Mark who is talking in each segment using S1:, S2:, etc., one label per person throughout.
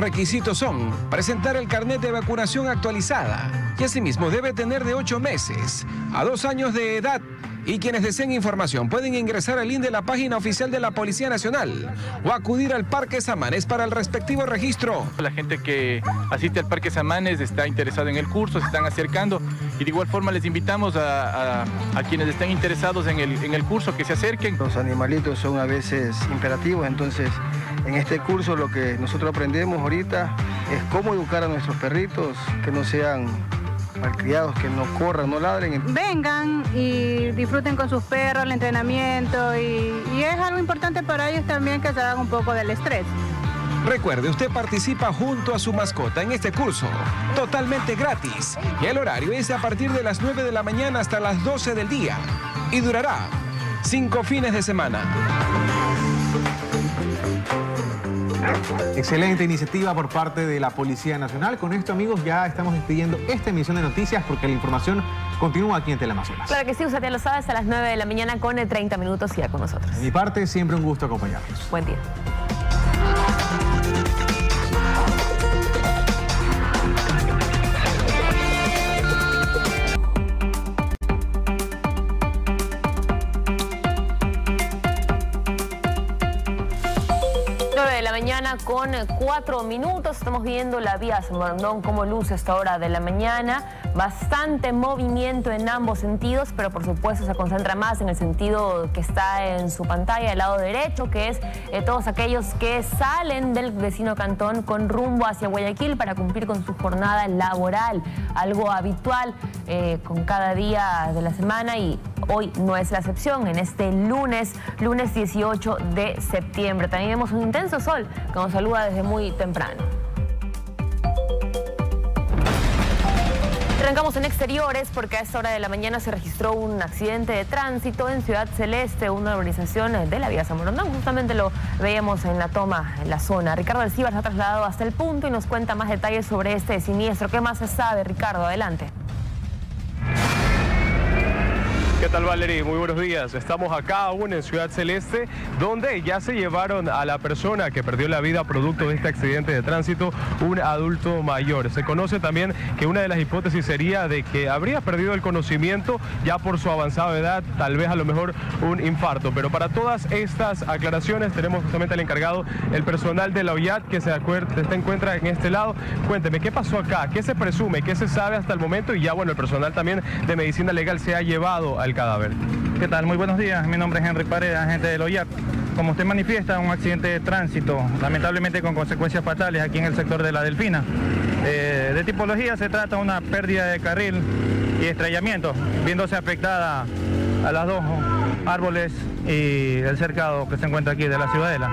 S1: requisitos son presentar el carnet de vacunación actualizada y asimismo debe tener de 8 meses a 2 años de edad. Y quienes deseen información pueden ingresar al link de la página oficial de la Policía Nacional o acudir al Parque Samanes para el respectivo registro.
S2: La gente que asiste al Parque Samanes está interesada en el curso, se están acercando y de igual forma les invitamos a quienes estén interesados en el curso que se acerquen.
S3: Los animalitos son a veces imperativos, entonces en este curso lo que nosotros aprendemos ahorita es cómo educar a nuestros perritos, que no sean malcriados, que no corran, no ladren.
S4: Vengan y disfruten con sus perros el entrenamiento y es algo importante para ellos también que se hagan un poco del estrés.
S1: Recuerde, usted participa junto a su mascota en este curso, totalmente gratis. Y el horario es a partir de las 9 de la mañana hasta las 12 del día y durará 5 fines de semana.
S5: Excelente iniciativa por parte de la Policía Nacional. Con esto, amigos, ya estamos despidiendo esta emisión de noticias porque la información continúa aquí en Teleamazonas.
S6: Claro que sí, usted ya lo sabe, hasta las 9 de la mañana con 30 minutos ya con nosotros.
S5: De mi parte, siempre un gusto acompañarlos.
S6: Buen día. Mañana con 4 minutos, estamos viendo la vía San Borondón como luce a esta hora de la mañana, bastante movimiento en ambos sentidos, pero por supuesto se concentra más en el sentido que está en su pantalla, del lado derecho, que es todos aquellos que salen del vecino cantón con rumbo hacia Guayaquil para cumplir con su jornada laboral, algo habitual con cada día de la semana y hoy no es la excepción, en este lunes 18 de septiembre. También vemos un intenso sol que nos saluda desde muy temprano. Arrancamos en exteriores porque a esta hora de la mañana se registró un accidente de tránsito en Ciudad Celeste, una urbanización de la vía San Borondón. Justamente lo veíamos en la toma en la zona. Ricardo Alcibar se ha trasladado hasta el punto y nos cuenta más detalles sobre este siniestro. ¿Qué más se sabe, Ricardo? Adelante.
S7: ¿Qué tal, Valerie? Muy buenos días. Estamos acá aún en Ciudad Celeste, donde ya se llevaron a la persona que perdió la vida producto de este accidente de tránsito, un adulto mayor. Se conoce también que una de las hipótesis sería de que habría perdido el conocimiento ya por su avanzada edad, tal vez a lo mejor un infarto. Pero para todas estas aclaraciones tenemos justamente al encargado, el personal de la OIAT que se encuentra en este lado. Cuénteme, ¿qué pasó acá? ¿Qué se presume? ¿Qué se sabe hasta el momento? Y ya, bueno, el personal también de medicina legal se ha llevado al cadáver.
S8: ¿Qué tal? Muy buenos días. Mi nombre es Henry Paredes, agente del OIAP. Como usted manifiesta, un accidente de tránsito, lamentablemente con consecuencias fatales aquí en el sector de La Delfina. De tipología se trata de una pérdida de carril y estrellamiento, viéndose afectada a las 2 árboles y el cercado que se encuentra aquí de la Ciudadela.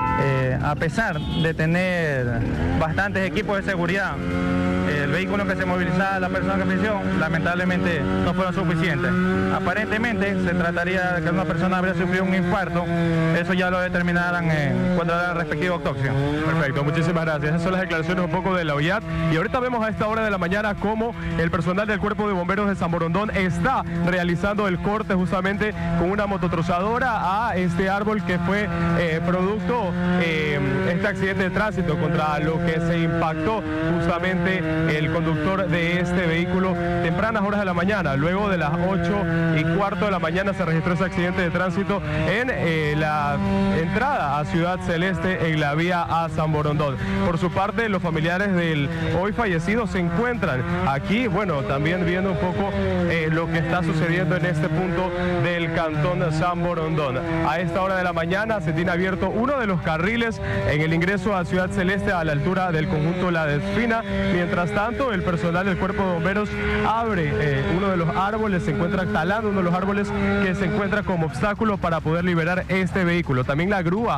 S8: A pesar de tener bastantes equipos de seguridad, el vehículo que se movilizaba, la persona que falleció, lamentablemente no fueron suficientes. Aparentemente se trataría de que una persona habría sufrido un infarto, eso ya lo determinarán cuando haga la respectiva autopsia.
S7: Perfecto, muchísimas gracias. Esas son las declaraciones un poco de la OIAT. Y ahorita vemos a esta hora de la mañana cómo el personal del Cuerpo de Bomberos de San Borondón está realizando el corte justamente con una mototrozadora a este árbol que fue producto este accidente de tránsito contra lo que se impactó justamente el conductor de este vehículo tempranas horas de la mañana. Luego de las 8:15 de la mañana se registró ese accidente de tránsito en la entrada a Ciudad Celeste en la vía a San Borondón. Por su parte, los familiares del hoy fallecido se encuentran aquí, bueno, también viendo un poco lo que está sucediendo en este punto del cantón San Borondón. A esta hora de la mañana se tiene abierto uno de los carriles en el ingreso a Ciudad Celeste a la altura del conjunto La Delfina. Mientras tanto, el personal del Cuerpo de Bomberos abre uno de los árboles, se encuentra talando uno de los árboles que se encuentra como obstáculo para poder liberar este vehículo. También la grúa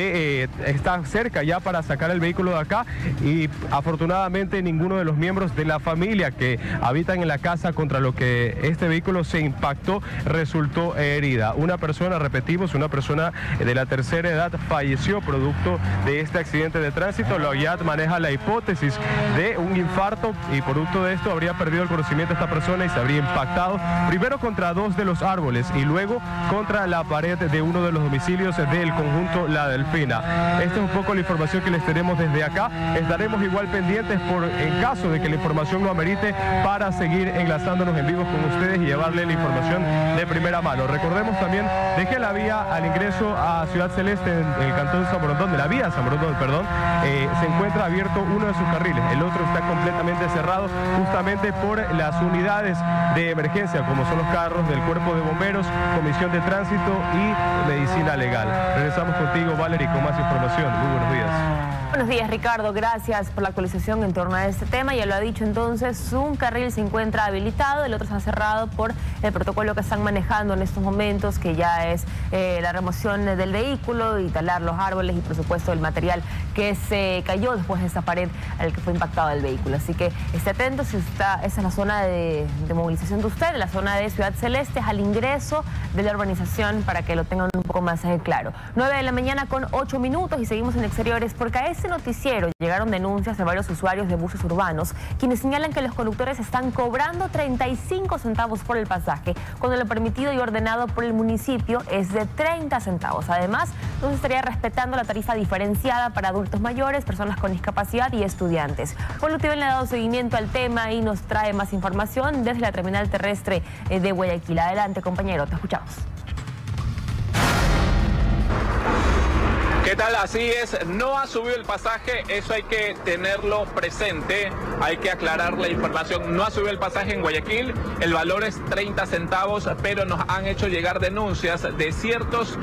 S7: está cerca ya para sacar el vehículo de acá y afortunadamente ninguno de los miembros de la familia que habitan en la casa contra lo que este vehículo se impactó resultó herida. Una persona, repetimos, una persona de la tercera edad falleció producto de este accidente de tránsito. La OIAT maneja la hipótesis de un infarto muerto y producto de esto habría perdido el conocimiento esta persona y se habría impactado primero contra 2 de los árboles y luego contra la pared de uno de los domicilios del conjunto La Delfina. Esta es un poco la información que les tenemos desde acá. Estaremos igual pendientes en caso de que la información lo amerite para seguir enlazándonos en vivo con ustedes y llevarle la información de primera mano. Recordemos también de que la vía al ingreso a Ciudad Celeste en el cantón San Borondón, de la vía San Borondón, perdón, se encuentra abierto uno de sus carriles, el otro está completamente cerrado justamente por las unidades de emergencia como son los carros del Cuerpo de Bomberos, Comisión de Tránsito y Medicina Legal. Regresamos contigo, Valerie, con más información. Muy buenos días.
S6: Buenos días, Ricardo. Gracias por la actualización en torno a este tema. Ya lo ha dicho entonces, un carril se encuentra habilitado, el otro está cerrado por el protocolo que están manejando en estos momentos, que ya es la remoción del vehículo y talar los árboles y por supuesto el material que se cayó después de esa pared al que fue impactado el vehículo. Así que esté atento, si esa es la zona de movilización de usted, la zona de Ciudad Celeste, es al ingreso de la urbanización para que lo tengan un poco más claro. 9 de la mañana con 8 minutos y seguimos en exteriores porque a este noticiero llegaron denuncias de varios usuarios de buses urbanos quienes señalan que los conductores están cobrando 35 centavos por el pasaje cuando lo permitido y ordenado por el municipio es de 30 centavos. Además, no se estaría respetando la tarifa diferenciada para adultos mayores, personas con discapacidad y estudiantes. Por lo que le ha dado seguimiento al tema y nos trae más información desde la terminal terrestre de Guayaquil. Adelante, compañero, te escuchamos.
S9: ¿Qué tal? Así es, no ha subido el pasaje, eso hay que tenerlo presente, hay que aclarar la información. No ha subido el pasaje en Guayaquil, el valor es 30 centavos, pero nos han hecho llegar denuncias de ciertos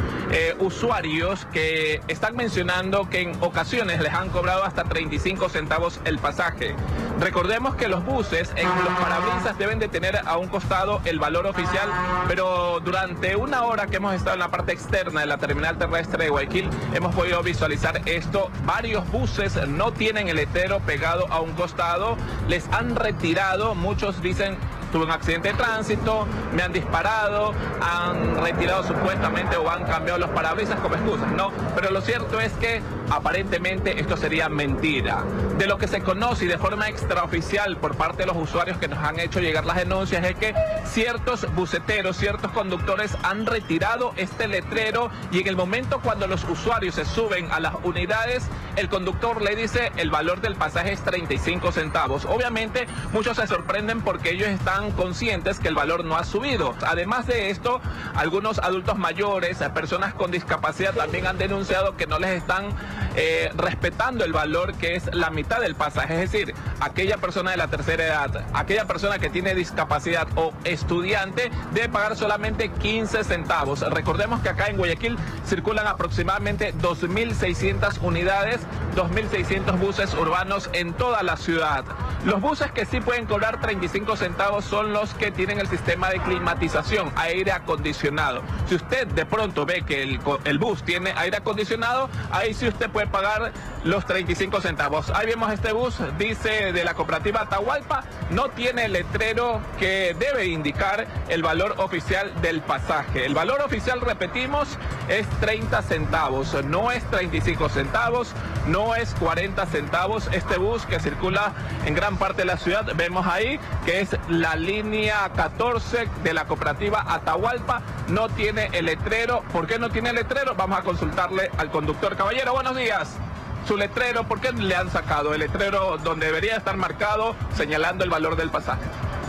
S9: usuarios que están mencionando que en ocasiones les han cobrado hasta 35 centavos el pasaje. Recordemos que los buses en los parabrisas deben de tener a un costado el valor oficial, pero durante una hora que hemos estado en la parte externa de la terminal terrestre de Guayaquil, hemos podido visualizar esto. Varios buses no tienen el letrero pegado a un costado, les han retirado, muchos dicen tuve un accidente de tránsito, me han disparado, han retirado supuestamente o han cambiado los parabrisas como excusas, no, pero lo cierto es que aparentemente esto sería mentira. De lo que se conoce y de forma extraoficial por parte de los usuarios que nos han hecho llegar las denuncias es que ciertos buceteros, ciertos conductores han retirado este letrero y en el momento cuando los usuarios se suben a las unidades, el conductor le dice el valor del pasaje es 35 centavos. Obviamente muchos se sorprenden porque ellos están conscientes que el valor no ha subido. Además de esto, algunos adultos mayores, personas con discapacidad también han denunciado que no les están respetando el valor que es la mitad del pasaje, es decir, aquella persona de la tercera edad, aquella persona que tiene discapacidad o estudiante debe pagar solamente 15 centavos. Recordemos que acá en Guayaquil circulan aproximadamente 2.600 unidades, 2.600 buses urbanos en toda la ciudad. Los buses que sí pueden cobrar 35 centavos son los que tienen el sistema de climatización, aire acondicionado. Si usted de pronto ve que el bus tiene aire acondicionado, ahí sí usted puede pagar los 35 centavos. Ahí vemos este bus, dice de la cooperativa Atahualpa, no tiene el letrero que debe indicar el valor oficial del pasaje. El valor oficial, repetimos, es 30 centavos, no es 35 centavos, no es 40 centavos. Este bus que circula en gran parte de la ciudad, vemos ahí que es la línea 14 de la cooperativa Atahualpa, no tiene el letrero. ¿Por qué no tiene el letrero? Vamos a consultarle al conductor. Caballero, buenos días. Su letrero, ¿por qué le han sacado el letrero donde debería estar marcado señalando el valor del pasaje?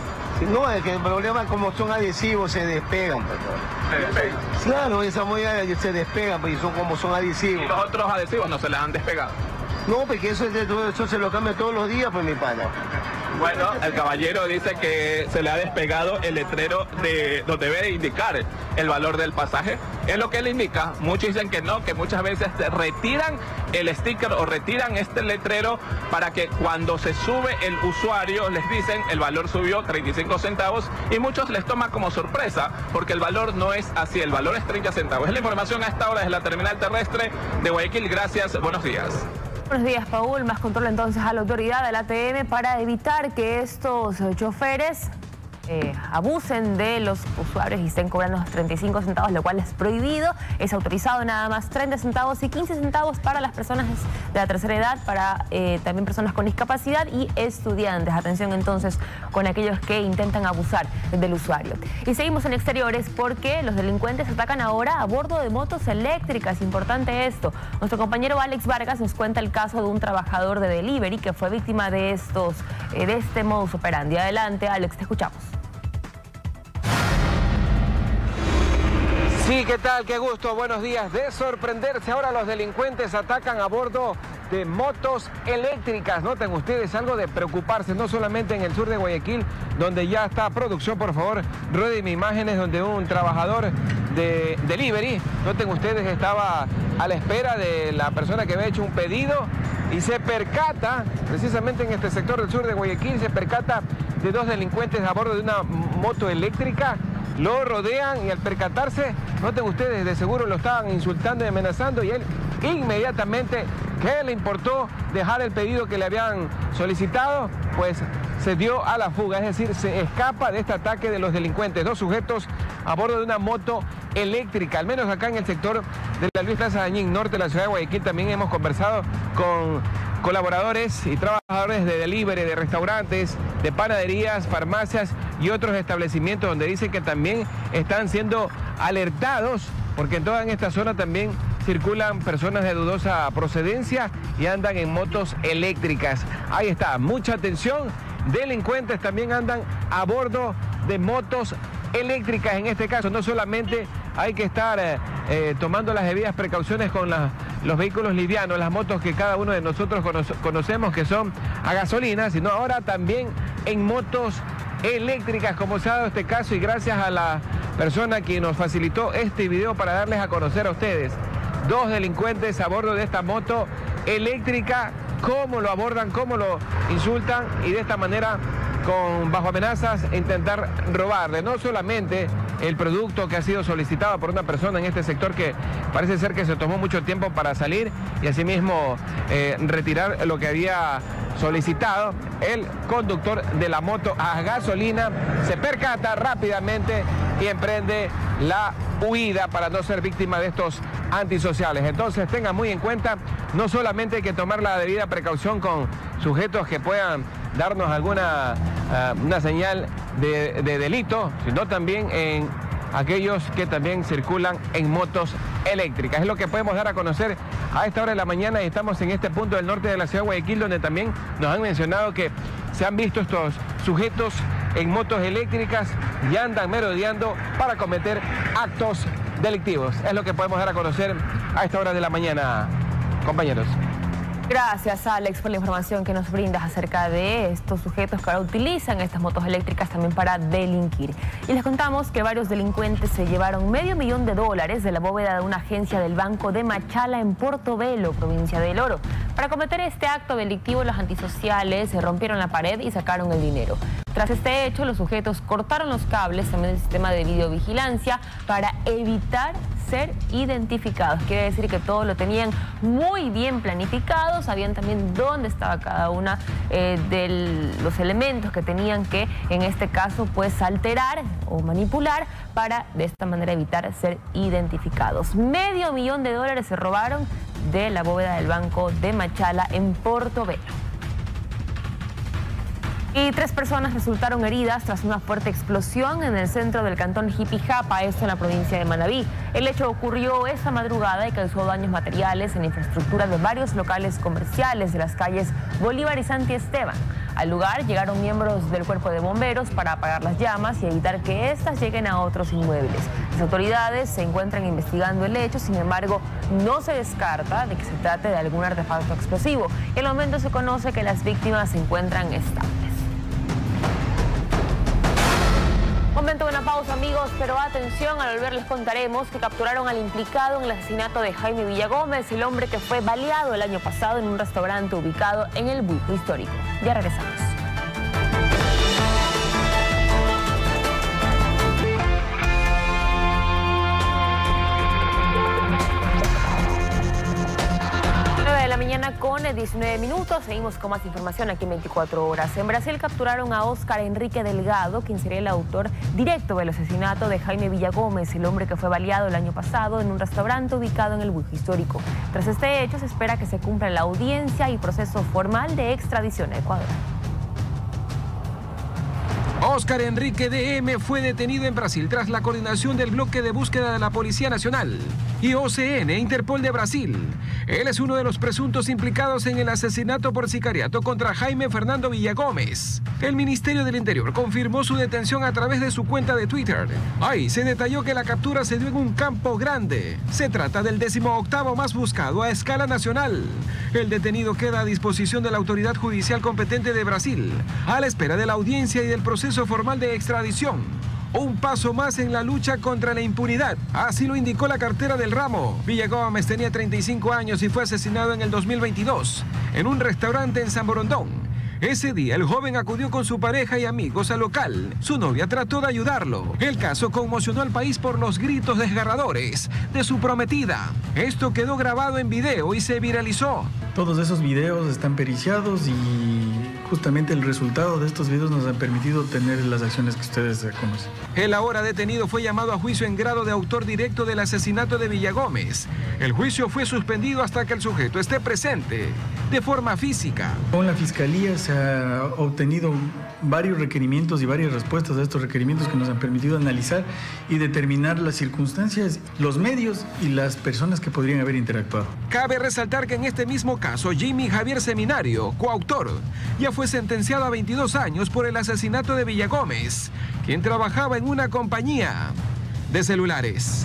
S3: No, es que el problema como son adhesivos se despegan.
S9: ¿Se despegan?
S3: Claro, esa molla se despegan, pues como son adhesivos.
S9: ¿Y los otros adhesivos no se les han despegado?
S3: No, porque eso se lo cambia todos los días, pues mi pana.
S9: Bueno, el caballero dice que se le ha despegado el letrero de donde debe indicar el valor del pasaje. Es lo que él indica. Muchos dicen que no, que muchas veces retiran el sticker o retiran este letrero para que cuando se sube el usuario les dicen el valor subió 35 centavos y muchos les toma como sorpresa porque el valor no es así, el valor es 30 centavos. Es la información a esta hora desde la terminal terrestre de Guayaquil. Gracias, buenos días.
S6: Buenos días, Paul. Más control entonces a la autoridad del ATM para evitar que estos choferes abusen de los usuarios y estén cobrando 35 centavos, lo cual es prohibido. Es autorizado nada más 30 centavos y 15 centavos para las personas de la tercera edad, para también personas con discapacidad y estudiantes. Atención entonces con aquellos que intentan abusar del usuario. Y seguimos en exteriores porque los delincuentes atacan ahora a bordo de motos eléctricas. Importante esto. Nuestro compañero Alex Vargas nos cuenta el caso de un trabajador de delivery que fue víctima de este modus operandi. Adelante, Alex, te escuchamos.
S1: Sí, ¿qué tal? Qué gusto, buenos días. De sorprenderse, ahora los delincuentes atacan a bordo de motos eléctricas. Noten ustedes, algo de preocuparse, no solamente en el sur de Guayaquil, donde ya está producción, por favor, rueden imágenes donde un trabajador de delivery, noten ustedes, estaba a la espera de la persona que había hecho un pedido y se percata, precisamente en este sector del sur de Guayaquil, se percata de dos delincuentes a bordo de una moto eléctrica. Lo rodean y al percatarse, noten ustedes, de seguro lo estaban insultando y amenazando y él inmediatamente, ¿qué le importó dejar el pedido que le habían solicitado? Pues se dio a la fuga, es decir, se escapa de este ataque de los delincuentes. Dos sujetos a bordo de una moto eléctrica, al menos acá en el sector de la Luis Plaza Dañín, norte de la ciudad de Guayaquil. También hemos conversado con colaboradores y trabajadores de delivery, de restaurantes, de panaderías, farmacias y otros establecimientos donde dicen que también están siendo alertados porque en toda esta zona también circulan personas de dudosa procedencia y andan en motos eléctricas. Ahí está, mucha atención. Delincuentes también andan a bordo de motos eléctricas. En este caso, no solamente hay que estar tomando las debidas precauciones con los vehículos livianos, las motos que cada uno de nosotros conocemos que son a gasolina, sino ahora también en motos eléctricas, como se ha dado este caso, y gracias a la persona que nos facilitó este video para darles a conocer a ustedes. Dos delincuentes a bordo de esta moto eléctrica, cómo lo abordan, cómo lo insultan y de esta manera, bajo amenazas, intentar robarle no solamente el producto que ha sido solicitado por una persona en este sector que parece ser que se tomó mucho tiempo para salir y asimismo retirar lo que había solicitado. El conductor de la moto a gasolina se percata rápidamente y emprende la huida para no ser víctima de estos antisociales. Entonces tengan muy en cuenta, no solamente hay que tomar la debida precaución con sujetos que puedan darnos alguna una señal de delito, sino también en aquellos que también circulan en motos eléctricas. Es lo que podemos dar a conocer a esta hora de la mañana y estamos en este punto del norte de la ciudad de Guayaquil, donde también nos han mencionado que se han visto estos sujetos en motos eléctricas y andan merodeando para cometer actos delictivos. Es lo que podemos dar a conocer a esta hora de la mañana, compañeros.
S6: Gracias, Alex, por la información que nos brindas acerca de estos sujetos que ahora utilizan estas motos eléctricas también para delinquir. Y les contamos que varios delincuentes se llevaron $500,000 de la bóveda de una agencia del Banco de Machala en Portobelo, provincia del Oro. Para cometer este acto delictivo, los antisociales se rompieron la pared y sacaron el dinero. Tras este hecho, los sujetos cortaron los cables también del sistema de videovigilancia para evitar ser identificados. Quiere decir que todo lo tenían muy bien planificado, sabían también dónde estaba cada una de los elementos que tenían que, en este caso, pues alterar o manipular para de esta manera evitar ser identificados. $500,000 se robaron de la bóveda del Banco de Machala en Portobelo. Y 3 personas resultaron heridas tras una fuerte explosión en el centro del cantón Jipijapa, esto en la provincia de Manabí. El hecho ocurrió esta madrugada y causó daños materiales en la infraestructura de varios locales comerciales de las calles Bolívar y Santi Esteban. Al lugar llegaron miembros del cuerpo de bomberos para apagar las llamas y evitar que éstas lleguen a otros inmuebles. Las autoridades se encuentran investigando el hecho, sin embargo, no se descarta de que se trate de algún artefacto explosivo. Y al momento se conoce que las víctimas se encuentran estables. Momento de una pausa, amigos, pero atención, al volver les contaremos que capturaron al implicado en el asesinato de Jaime Villagómez, el hombre que fue baleado el año pasado en un restaurante ubicado en el Buico Histórico. Ya regresamos. la mañana con 19 minutos. Seguimos con más información aquí en 24 horas. En Brasil capturaron a Óscar Enrique Delgado, quien sería el autor directo del asesinato de Jaime Villagómez, el hombre que fue baleado el año pasado en un restaurante ubicado en el Bujo Histórico. Tras este hecho, se espera que se cumpla la audiencia y proceso formal de extradición a Ecuador.
S1: Óscar Enrique DM fue detenido en Brasil tras la coordinación del bloque de búsqueda de la Policía Nacional y OCN, Interpol de Brasil. Él es uno de los presuntos implicados en el asesinato por sicariato contra Jaime Fernando Villagómez. El Ministerio del Interior confirmó su detención a través de su cuenta de Twitter. Ahí se detalló que la captura se dio en un campo grande. Se trata del 18º más buscado a escala nacional. El detenido queda a disposición de la autoridad judicial competente de Brasil, a la espera de la audiencia y del proceso formal de extradición. Un paso más en la lucha contra la impunidad. Así lo indicó la cartera del ramo. Villagómez tenía 35 años y fue asesinado en el 2022 en un restaurante en San Borondón. Ese día el joven acudió con su pareja y amigos al local. Su novia trató de ayudarlo. El caso conmocionó al país por los gritos desgarradores de su prometida. Esto quedó grabado en video y se viralizó.
S10: Todos esos videos están periciados y justamente el resultado de estos videos nos han permitido tener las acciones que ustedes conocen.
S1: El ahora detenido fue llamado a juicio en grado de autor directo del asesinato de Villagómez. El juicio fue suspendido hasta que el sujeto esté presente de forma física.
S10: Con la Fiscalía se ha obtenido varios requerimientos y varias respuestas a estos requerimientos que nos han permitido analizar y determinar las circunstancias, los medios y las personas que podrían haber interactuado.
S1: Cabe resaltar que en este mismo caso, Jimmy Javier Seminario, coautor, ya fue sentenciado a 22 años por el asesinato de Villagómez, quien trabajaba en una compañía de celulares.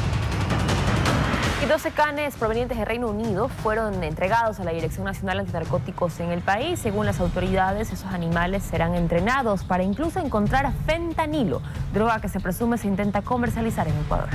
S6: Y 12 canes provenientes del Reino Unido fueron entregados a la Dirección Nacional Antinarcóticos en el país. Según las autoridades, esos animales serán entrenados para incluso encontrar fentanilo, droga que se presume se intenta comercializar en Ecuador.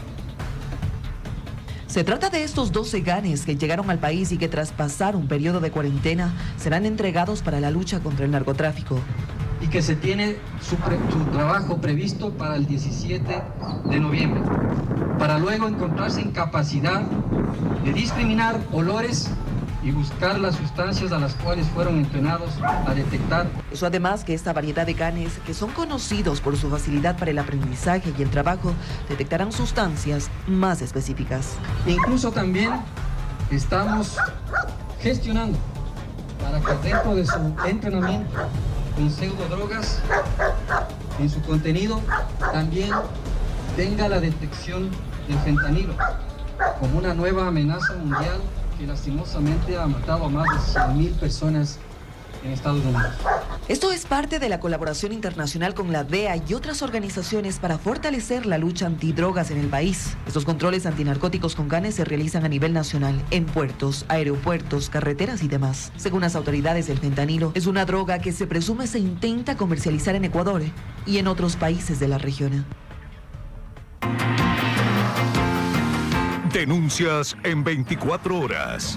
S11: Se trata de estos 12 canes que llegaron al país y que tras pasar un periodo de cuarentena serán entregados para la lucha contra el narcotráfico.
S12: Y que se tiene su trabajo previsto para el 17 de noviembre, para luego encontrarse en capacidad de discriminar olores y buscar las sustancias a las cuales fueron entrenados a detectar.
S11: Eso además que esta variedad de canes, que son conocidos por su facilidad para el aprendizaje y el trabajo, detectarán sustancias más específicas.
S12: E incluso también estamos gestionando para que dentro de su entrenamiento con pseudodrogas, en su contenido también tenga la detección del fentanilo como una nueva amenaza mundial que lastimosamente ha matado a más de 100.000 personas en Estados Unidos.
S11: Esto es parte de la colaboración internacional con la DEA y otras organizaciones para fortalecer la lucha antidrogas en el país. Estos controles antinarcóticos con canes se realizan a nivel nacional, en puertos, aeropuertos, carreteras y demás. Según las autoridades, el fentanilo es una droga que se presume se intenta comercializar en Ecuador y en otros países de la región.
S13: Denuncias en 24 horas.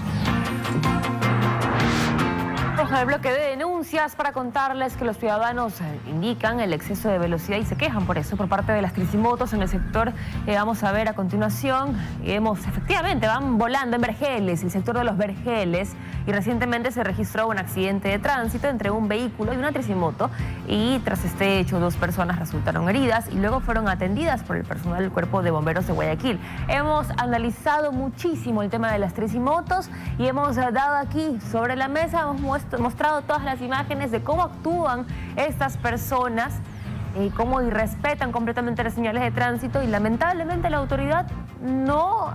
S6: El bloque de denuncias para contarles que los ciudadanos indican el exceso de velocidad y se quejan por eso por parte de las tricimotos en el sector. Vamos a ver a continuación. Efectivamente, van volando en Vergeles, el sector de los Vergeles, y recientemente se registró un accidente de tránsito entre un vehículo y una tricimoto, y tras este hecho 2 personas resultaron heridas y luego fueron atendidas por el personal del Cuerpo de Bomberos de Guayaquil. Hemos analizado muchísimo el tema de las tricimotos y hemos dado aquí sobre la mesa, hemos mostrado todas las imágenes de cómo actúan estas personas y cómo irrespetan completamente las señales de tránsito, y lamentablemente la autoridad no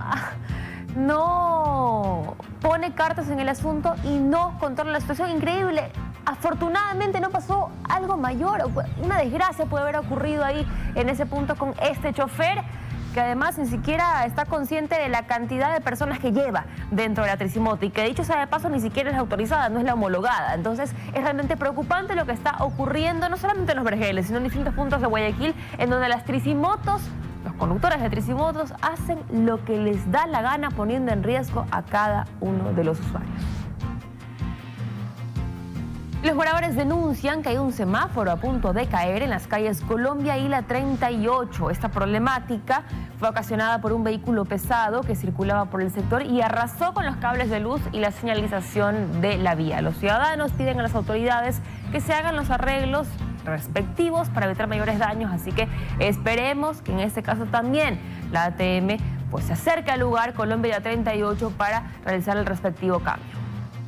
S6: pone cartas en el asunto y no controla la situación. Increíble. Afortunadamente no pasó algo mayor, una desgracia puede haber ocurrido ahí en ese punto con este chofer, que además ni siquiera está consciente de la cantidad de personas que lleva dentro de la tricimoto, y que dicho sea de paso ni siquiera es la autorizada, no es la homologada. Entonces es realmente preocupante lo que está ocurriendo no solamente en los Vergeles, sino en distintos puntos de Guayaquil, en donde las tricimotos, los conductores de tricimotos hacen lo que les da la gana, poniendo en riesgo a cada uno de los usuarios. Los moradores denuncian que hay un semáforo a punto de caer en las calles Colombia y la 38. Esta problemática fue ocasionada por un vehículo pesado que circulaba por el sector y arrasó con los cables de luz y la señalización de la vía. Los ciudadanos piden a las autoridades que se hagan los arreglos respectivos para evitar mayores daños, así que esperemos que en este caso también la ATM pues se acerque al lugar Colombia y la 38 para realizar el respectivo cambio.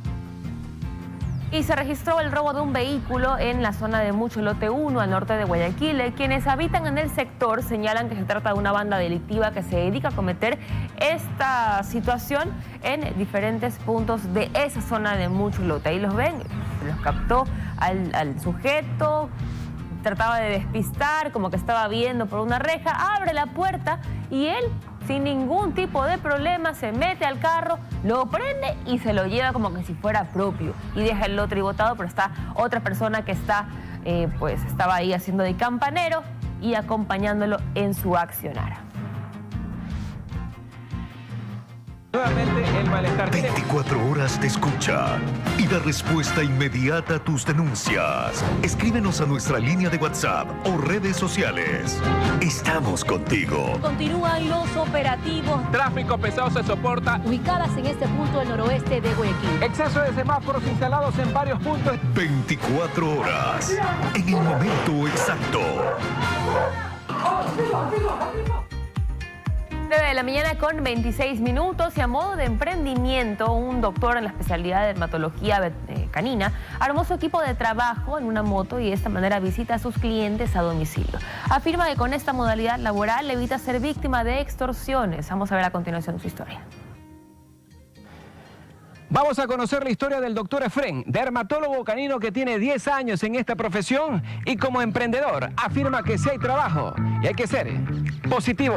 S6: Y se registró el robo de un vehículo en la zona de Mucho Lote 1, al norte de Guayaquil. Quienes habitan en el sector señalan que se trata de una banda delictiva que se dedica a cometer esta situación en diferentes puntos de esa zona de Mucho Lote. Ahí los ven, se los captó al sujeto, trataba de despistar, como que estaba viendo por una reja, abre la puerta y él, sin ningún tipo de problema, se mete al carro, lo prende y se lo lleva como que si fuera propio y deja el lote botado, pero está otra persona que está, pues estaba ahí haciendo de campanero y acompañándolo en su accionar.
S1: Nuevamente el malestar.
S13: 24 horas te escucha y da respuesta inmediata a tus denuncias. Escríbenos a nuestra línea de WhatsApp o redes sociales. Estamos contigo.
S14: Continúan los operativos.
S9: Tráfico pesado se soporta.
S14: Ubicadas en este punto del noroeste de Guayaquil.
S1: Exceso de semáforos instalados en varios puntos.
S13: 24 horas. En el momento exacto.
S6: 9 de la mañana con 26 minutos y a modo de emprendimiento, un doctor en la especialidad de dermatología canina armó su equipo de trabajo en una moto y de esta manera visita a sus clientes a domicilio. Afirma que con esta modalidad laboral evita ser víctima de extorsiones. Vamos a ver a continuación su historia.
S1: Vamos a conocer la historia del doctor Efrén, dermatólogo canino que tiene 10 años en esta profesión y como emprendedor afirma que sí hay trabajo y hay que ser positivo.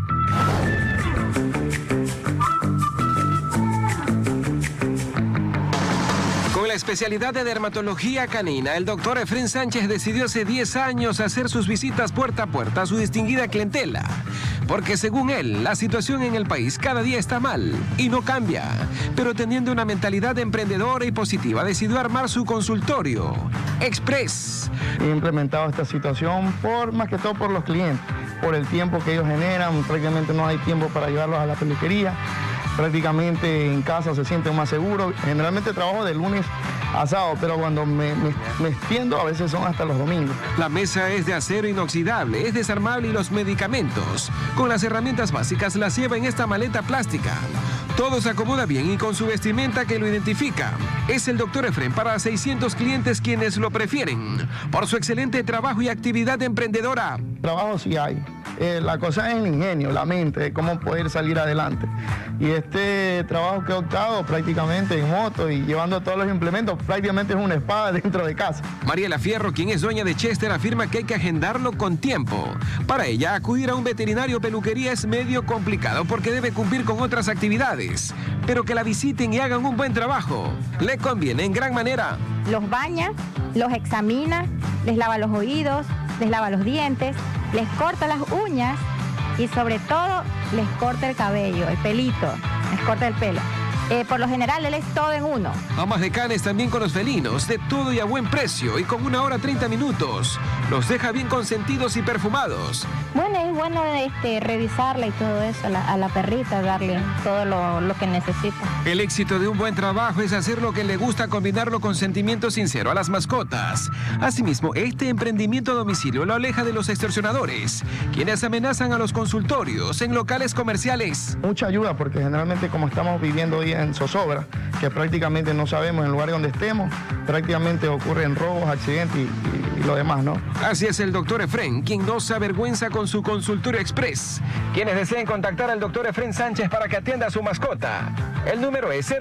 S1: Con la especialidad de dermatología canina, el doctor Efrén Sánchez decidió hace 10 años hacer sus visitas puerta a puerta a su distinguida clientela. Porque según él, la situación en el país cada día está mal y no cambia. Pero teniendo una mentalidad emprendedora y positiva, decidió armar su consultorio Express.
S3: He implementado esta situación más que todo por los clientes, por el tiempo que ellos generan. Prácticamente no hay tiempo para llevarlos a la peluquería. Prácticamente en casa se sienten más seguros. Generalmente trabajo de lunes a sábado, pero cuando me extiendo a veces son hasta los domingos.
S1: La mesa es de acero inoxidable, es desarmable y los medicamentos, con las herramientas básicas, las lleva en esta maleta plástica. Todo se acomoda bien y con su vestimenta que lo identifica. Es el doctor Efrén para 600 clientes quienes lo prefieren por su excelente trabajo y actividad emprendedora.
S3: Trabajo sí hay. La cosa es el ingenio, la mente, de cómo poder salir adelante. Y este trabajo que he optado prácticamente en moto y llevando todos los implementos, prácticamente es una espada dentro de casa.
S1: Mariela Fierro, quien es dueña de Chester, afirma que hay que agendarlo con tiempo. Para ella, acudir a un veterinario o peluquería es medio complicado porque debe cumplir con otras actividades. Pero que la visiten y hagan un buen trabajo le conviene en gran manera.
S15: Los baña, los examina, les lava los oídos, les lava los dientes, les corta las uñas y sobre todo les corta el cabello, el pelito, les corta el pelo. Por lo general él es todo en uno.
S1: Amas de canes también con los felinos, de todo y a buen precio y con 1 hora 30 minutos. Los deja bien consentidos y perfumados.
S15: Bueno, es bueno revisarla y todo eso, a la perrita, darle todo lo que necesita.
S1: El éxito de un buen trabajo es hacer lo que le gusta, combinarlo con sentimiento sincero a las mascotas. Asimismo, este emprendimiento a domicilio lo aleja de los extorsionadores, quienes amenazan a los consultorios en locales comerciales.
S3: Mucha ayuda porque generalmente como estamos viviendo hoy en zozobra, que prácticamente no sabemos en el lugar donde estemos, prácticamente ocurren robos, accidentes y lo demás, ¿no?
S1: Así es el doctor Efrén, quien no se avergüenza con su consultorio express. Quienes deseen contactar al doctor Efrén Sánchez para que atienda a su mascota, el número es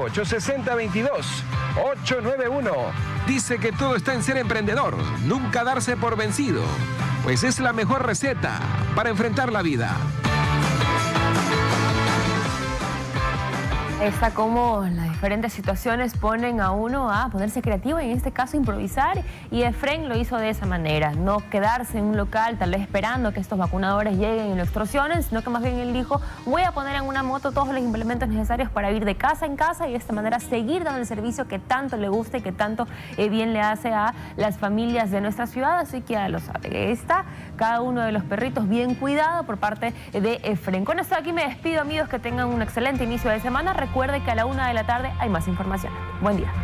S1: 098-6022-891. Dice que todo está en ser emprendedor, nunca darse por vencido, pues es la mejor receta para enfrentar la vida.
S6: Está como la diferentes situaciones ponen a uno a ponerse creativo y en este caso improvisar, y Efren lo hizo de esa manera, no quedarse en un local tal vez esperando que estos vacunadores lleguen y lo extorsionen, sino que más bien él dijo: voy a poner en una moto todos los implementos necesarios para ir de casa en casa y de esta manera seguir dando el servicio que tanto le gusta y que tanto bien le hace a las familias de nuestra ciudad. Así que ya lo sabe, está cada uno de los perritos bien cuidado por parte de Efren. Con esto aquí me despido, amigos, que tengan un excelente inicio de semana. Recuerde que a la 1 de la tarde hay más información. Buen día.